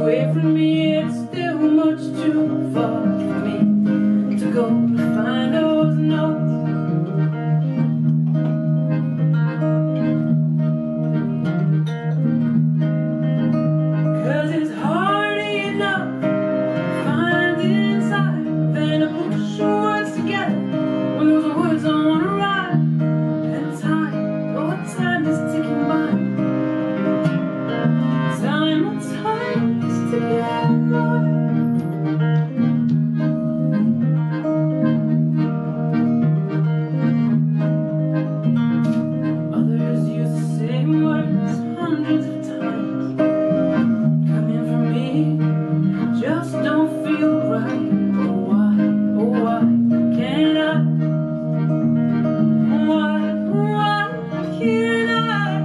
away from me, it's still much too far for me to go to find those notes. Cause it's hard enough to find inside than to push your words together when those words don't want to rhyme. And time, oh time is ticking by. Time is ticking by. Others use the same words hundreds of times. Coming from me, just don't feel right. Oh why can't I? Why can't I?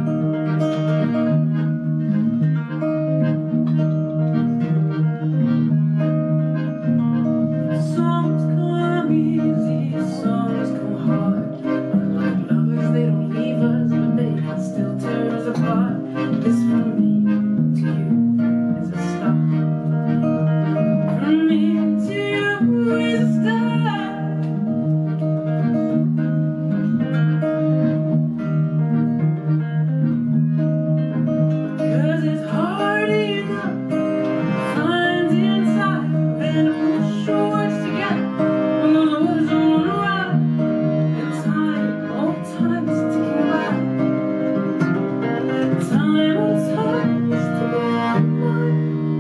Songs come easy, songs come hard. Unlike lovers, they don't leave us, but they can still tear us apart. This from me to you is a start. From me to you is a start. Cause it's hard enough to find inside than to push your words together when those words don't wanna rhyme. And time, oh time is ticking by. Time, oh time is ticking by.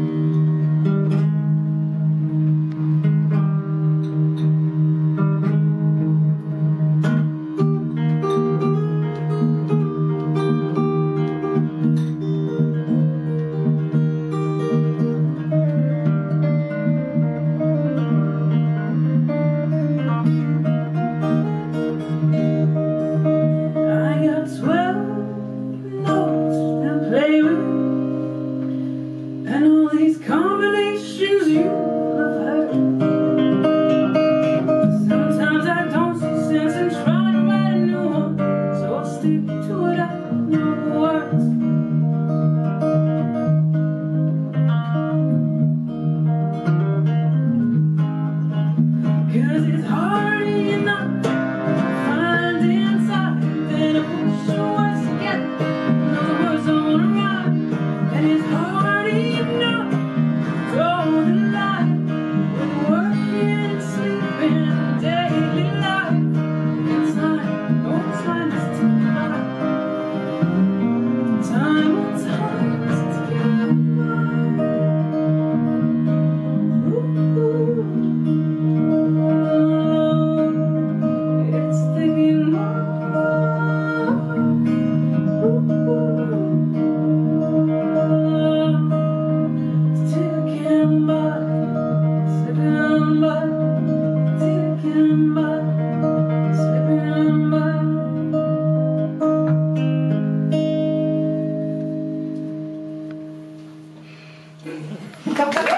I got 12 notes to play with, and all these combinations you have heard. Sometimes I don't see sense in trying to write a new one, so I'll stick to it. I know the words. Cause it's hard enough to find inside than to push your words together when those words don't wanna rhyme. And it's hard enough to draw the line with working and sleeping and daily life. And time, oh time is ticking by. Time, oh time is ticking by. Ooh. It's ticking by. It's ticking by, slipping by, ticking by, slipping by. Come.